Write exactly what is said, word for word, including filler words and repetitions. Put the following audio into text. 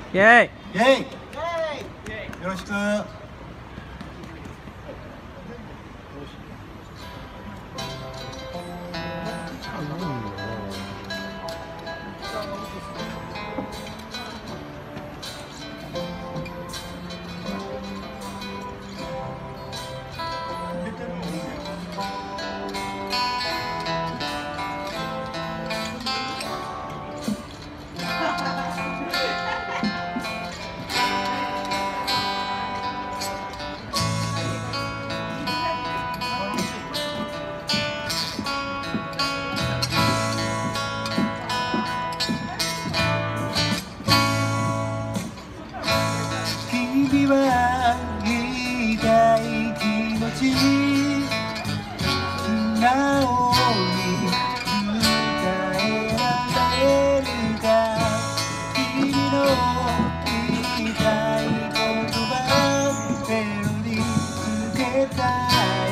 イェイイェイよろしく。君は言いたい気持ち素直に伝えられるか。君の言いたい言葉メロディーつけたい